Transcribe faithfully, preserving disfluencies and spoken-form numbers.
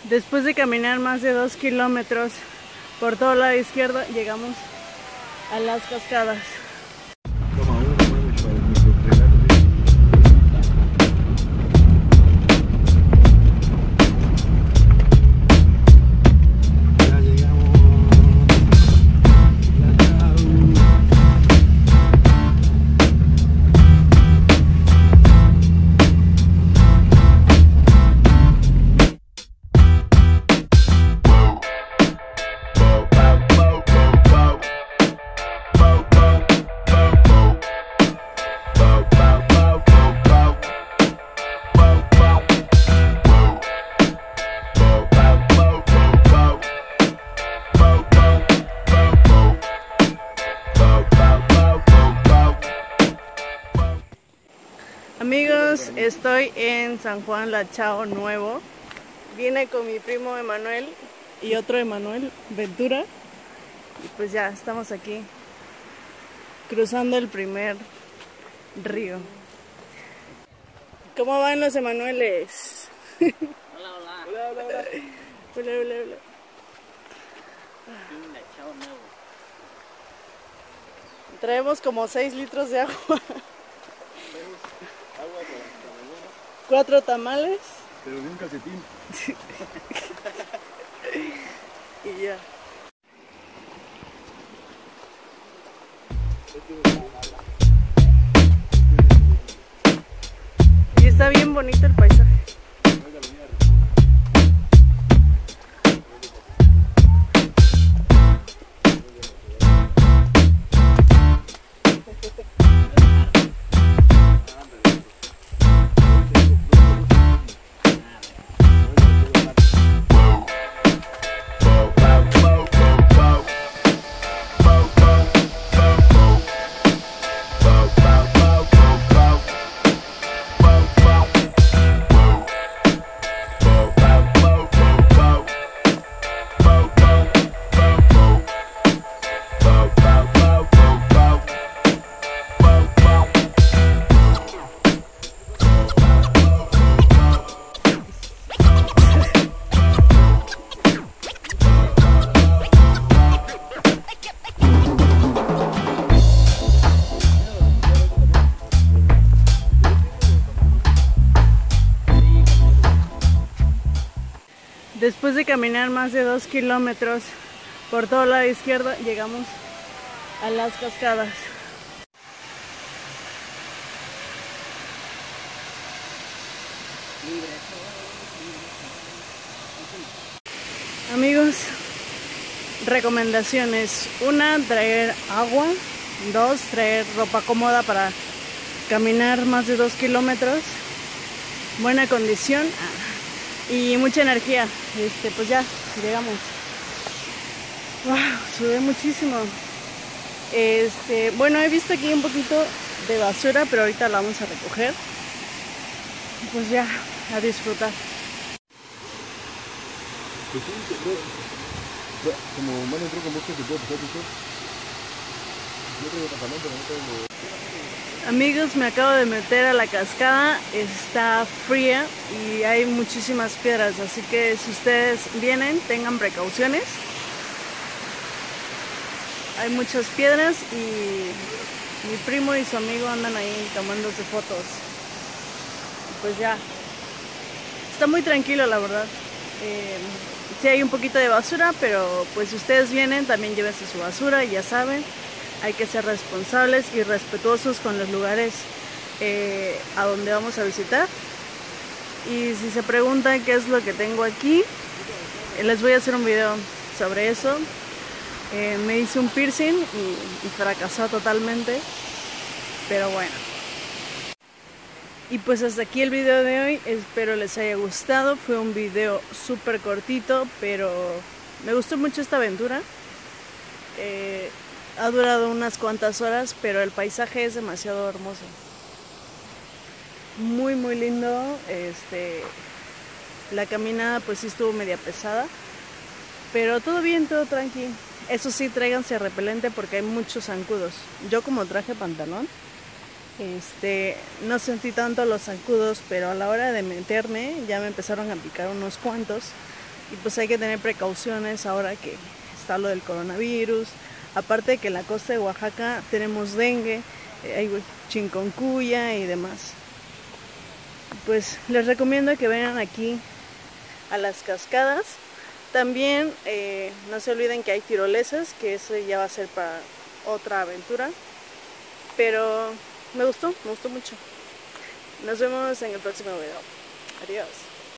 Después de caminar más de dos kilómetros por todo el lado izquierdo, llegamos a las cascadas. Amigos, estoy en San Juan La Chao Nuevo. Vine con mi primo Emanuel y otro Emanuel, Ventura. Y pues ya, estamos aquí cruzando el primer río. ¿Cómo van los Emanueles? Hola, hola. Hola, hola, hola. Hola, hola, hola. La Chao Nuevo. Traemos como seis litros de agua. Cuatro tamales. Pero de un calcetín. Y ya. Y está bien bonito el paisaje. Después de caminar más de dos kilómetros por todo el lado izquierdo, llegamos a las cascadas. Amigos, recomendaciones: una, traer agua; dos, traer ropa cómoda para caminar más de dos kilómetros, buena condición y mucha energía. Este, pues ya, llegamos. Wow, sudé muchísimo. Este, bueno, he visto aquí un poquito de basura, pero ahorita la vamos a recoger. Pues ya, a disfrutar. Pues sí, creo, como van a entrar con bosque, se puede pasar eso. Yo tengo campamento, no tengo... Amigos, me acabo de meter a la cascada, está fría y hay muchísimas piedras, así que si ustedes vienen, tengan precauciones. Hay muchas piedras y mi primo y su amigo andan ahí tomándose fotos. Pues ya, está muy tranquilo, la verdad. Eh, sí hay un poquito de basura, pero pues si ustedes vienen, también llévense su basura y ya saben. Hay que ser responsables y respetuosos con los lugares eh, a donde vamos a visitar. Y si se preguntan qué es lo que tengo aquí, eh, les voy a hacer un video sobre eso. Eh, me hice un piercing y, y fracasó totalmente, pero bueno. Y pues hasta aquí el video de hoy, espero les haya gustado. Fue un video súper cortito, pero me gustó mucho esta aventura. Eh, Ha durado unas cuantas horas, pero el paisaje es demasiado hermoso. Muy, muy lindo. Este, la caminada pues sí estuvo media pesada, pero todo bien, todo tranqui. Eso sí, tráiganse repelente porque hay muchos zancudos. Yo como traje pantalón, este, no sentí tanto los zancudos, pero a la hora de meterme ya me empezaron a picar unos cuantos. y pues hay que tener precauciones ahora que está lo del coronavirus. Aparte de que en la costa de Oaxaca tenemos dengue, eh, hay chikungunya y demás. Pues les recomiendo que vengan aquí a las cascadas. También eh, no se olviden que hay tirolesas, que eso ya va a ser para otra aventura. Pero me gustó, me gustó mucho. Nos vemos en el próximo video. Adiós.